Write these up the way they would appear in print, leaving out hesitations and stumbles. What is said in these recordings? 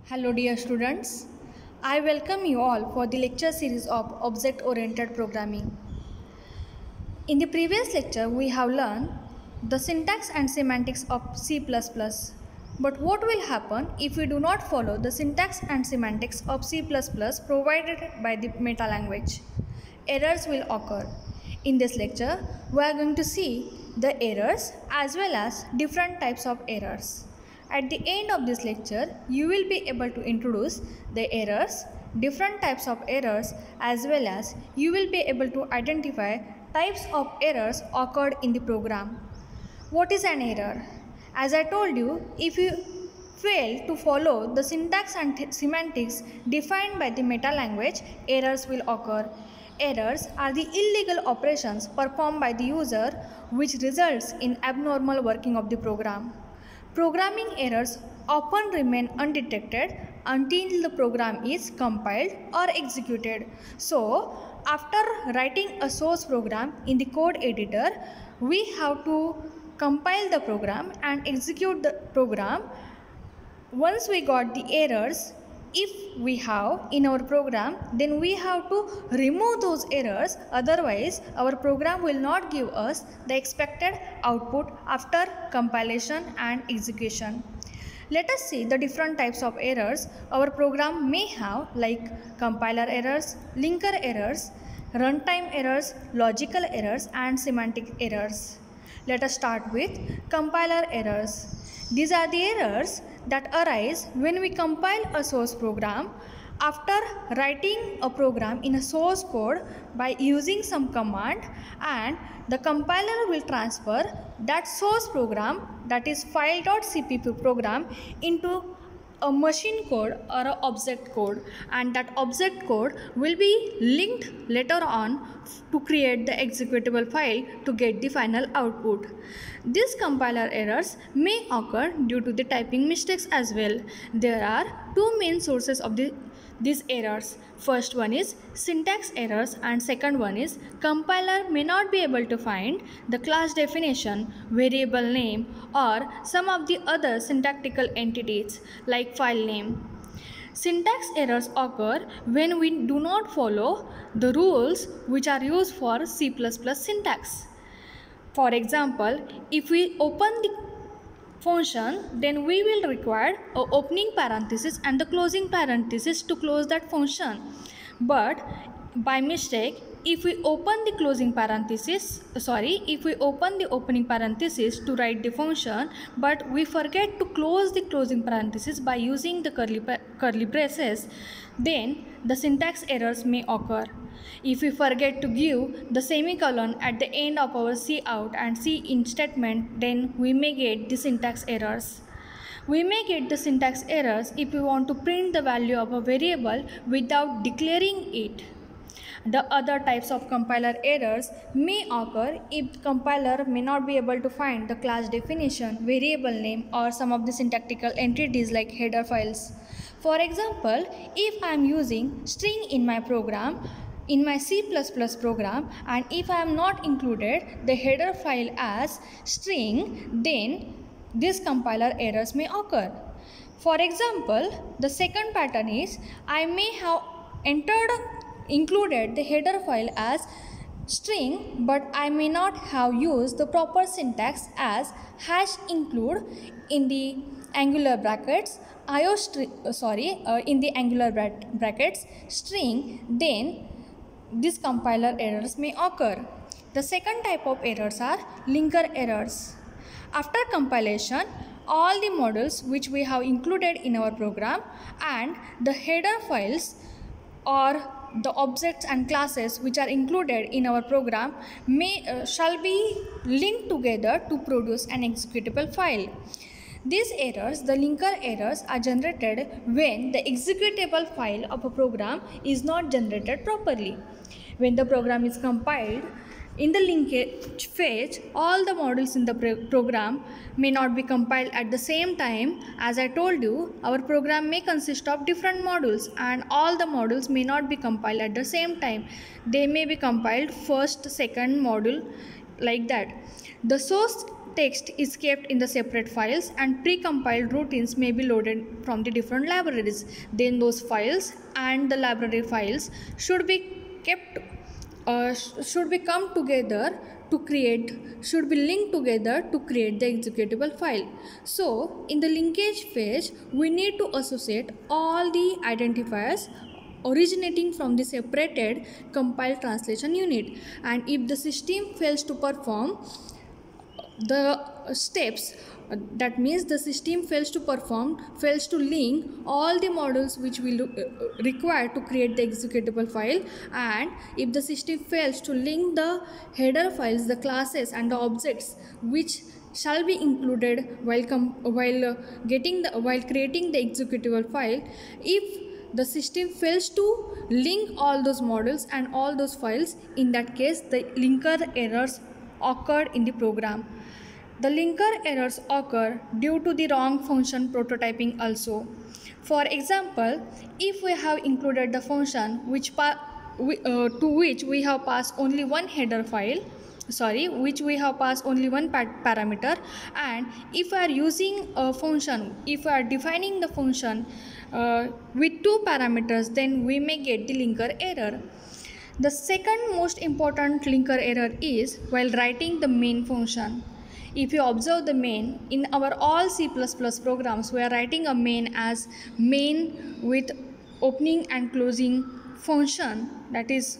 Hello dear students, I welcome you all for the lecture series of Object-Oriented Programming. In the previous lecture, we have learned the syntax and semantics of C++. But what will happen if we do not follow the syntax and semantics of C++ provided by the meta language? Errors will occur. In this lecture, we are going to see the errors as well as different types of errors. At the end of this lecture, you will be able to introduce the errors, different types of errors, as well as you will be able to identify types of errors occurred in the program. What is an error? As I told you, if you fail to follow the syntax and semantics defined by the meta language, errors will occur. Errors are the illegal operations performed by the user which results in abnormal working of the program. Programming errors often remain undetected until the program is compiled or executed. So, after writing a source program in the code editor, we have to compile the program and execute the program. Once we got the errors, if we have in our program, then we have to remove those errors, otherwise our program will not give us the expected output after compilation and execution. Let us see the different types of errors our program may have, like compiler errors, linker errors, runtime errors, logical errors and semantic errors. Let us start with compiler errors. These are the errors that arise when we compile a source program after writing a program in a source code by using some command, and the compiler will transfer that source program, that is file.cpp program, into a machine code or an object code, and that object code will be linked later on to create the executable file to get the final output. These compiler errors may occur due to the typing mistakes as well. There are two main sources of these errors. First one is syntax errors and second one is compiler may not be able to find the class definition, variable name or some of the other syntactical entities like file name. Syntax errors occur when we do not follow the rules which are used for C++ syntax. For example, if we open the function, then we will require a opening parenthesis and the closing parenthesis to close that function. But by mistake, if we open the opening parenthesis to write the function, but we forget to close the closing parenthesis by using the curly braces, then the syntax errors may occur. If we forget to give the semicolon at the end of our cout and cin statement, then we may get the syntax errors. We may get the syntax errors if we want to print the value of a variable without declaring it. The other types of compiler errors may occur if compiler may not be able to find the class definition, variable name or some of the syntactical entities like header files. For example, if I am using string in my program, in my C++ program, and if I am not included the header file as string, then these compiler errors may occur. For example, the second pattern is I may have included the header file as string, but I may not have used the proper syntax as #include in the angular brackets in the angular brackets string, then these compiler errors may occur. The second type of errors are linker errors. After compilation, all the modules which we have included in our program and the header files or the objects and classes which are included in our program shall be linked together to produce an executable file. These errors, the linker errors, are generated when the executable file of a program is not generated properly. When the program is compiled, in the linkage phase, all the modules in the program may not be compiled at the same time. As I told you, our program may consist of different modules and all the modules may not be compiled at the same time. They may be compiled first, second module, like that. The source text is kept in the separate files and pre-compiled routines may be loaded from the different libraries. Then those files and the library files should be kept should be come together to create should be linked together to create the executable file. So in the linkage phase we need to associate all the identifiers originating from the separated compiled translation unit, and if the system fails to perform the steps, that means the system fails to link all the modules which will require to create the executable file, and if the system fails to link the header files, the classes and the objects which shall be included while creating the executable file, if the system fails to link all those modules and all those files, in that case the linker errors occurred in the program. The linker errors occur due to the wrong function prototyping also. For example, if we have included the function to which we have passed only one header file, which we have passed only one parameter, and if we are using a function, if we are defining the function with two parameters, then we may get the linker error. The second most important linker error is while writing the main function. If you observe the main, in our all C++ programs, we are writing a main as main with opening and closing function, that is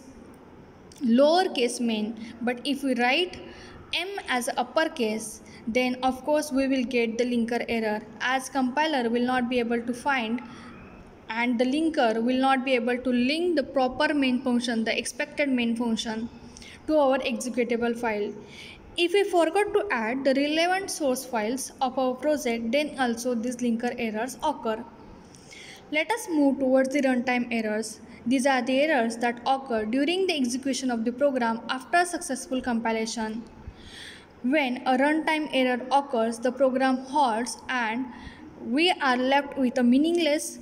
lowercase main. But if we write m as uppercase, then of course we will get the linker error, as compiler will not be able to find and the linker will not be able to link the proper main function, the expected main function, to our executable file. If we forgot to add the relevant source files of our project, then also these linker errors occur. Let us move towards the runtime errors. These are the errors that occur during the execution of the program after successful compilation. When a runtime error occurs, the program halts and we are left with a meaningless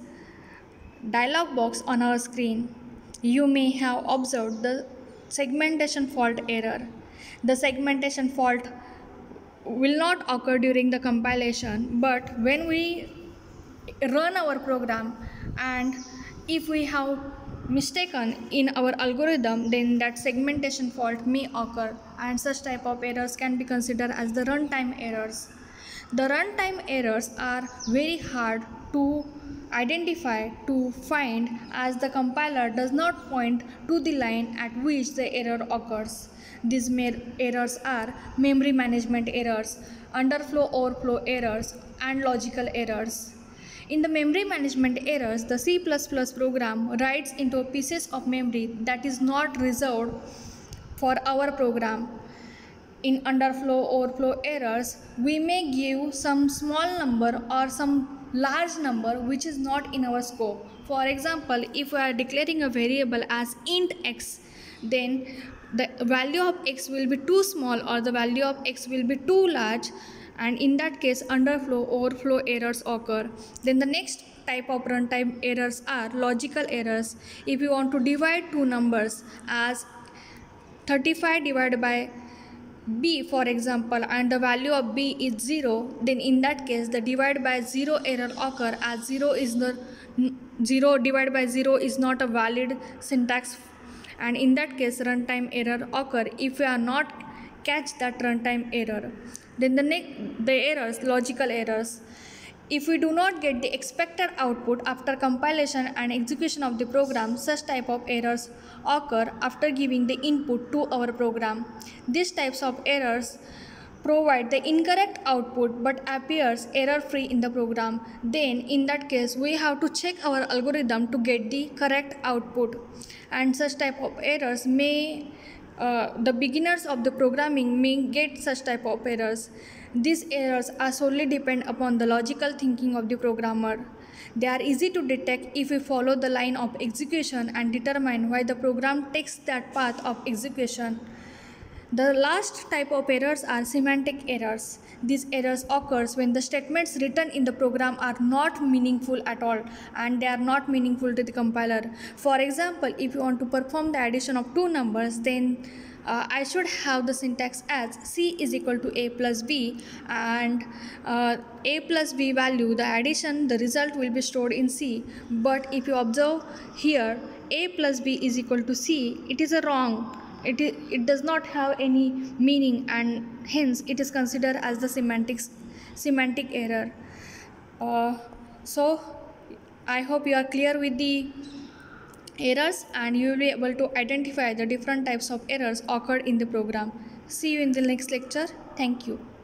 dialog box on our screen. You may have observed the segmentation fault error. The segmentation fault will not occur during the compilation, but when we run our program and if we have mistaken in our algorithm, then that segmentation fault may occur, and such type of errors can be considered as the runtime errors. The runtime errors are very hard to identify, to find, as the compiler does not point to the line at which the error occurs. These errors are memory management errors, underflow overflow errors, and logical errors. In the memory management errors, the C++ program writes into pieces of memory that is not reserved for our program. In underflow overflow errors, we may give some small number or some large number which is not in our scope. For example, if we are declaring a variable as int x, then the value of x will be too small or the value of x will be too large, and in that case underflow overflow errors occur. Then the next type of runtime errors are logical errors. If you want to divide two numbers as 35 divided by b, for example, and the value of b is 0, then in that case the divide by 0 error occur, as 0 divided by 0 is not a valid syntax, and in that case runtime error occur if we are not catch that runtime error. Then the errors, logical errors. If we do not get the expected output after compilation and execution of the program, such type of errors occur after giving the input to our program. These types of errors provide the incorrect output but appears error-free in the program. Then in that case we have to check our algorithm to get the correct output, and such type of errors may the beginners of the programming may get such type of errors. These errors are solely depend upon the logical thinking of the programmer. They are easy to detect if we follow the line of execution and determine why the program takes that path of execution. The last type of errors are semantic errors. These errors occurs when the statements written in the program are not meaningful at all, and they are not meaningful to the compiler. For example, if you want to perform the addition of two numbers, then I should have the syntax as C is equal to A plus B, and A plus B value, the addition, the result will be stored in C. But if you observe here, A plus B is equal to C, it is a wrong. It does not have any meaning, and hence it is considered as the semantic error. So I hope you are clear with the errors, and you will be able to identify the different types of errors occurred in the program. See you in the next lecture. Thank you.